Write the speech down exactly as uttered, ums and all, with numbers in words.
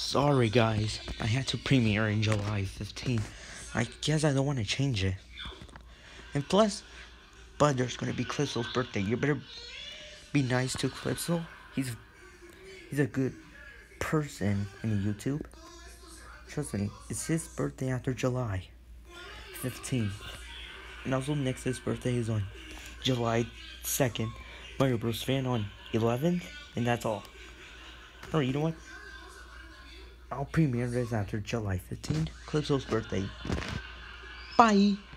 Sorry guys, I had to premiere in July fifteenth. I guess I don't want to change it. And plus, but there's gonna be Crypzl's birthday. You better be nice to Crypzl. He's he's a good person in YouTube. Trust me, it's his birthday after July fifteenth. And also next his birthday is on July second. Mario Bros fan on eleventh, and that's all. Or you know what? I'll premiere this after July fifteenth, Crypzl's birthday. Bye!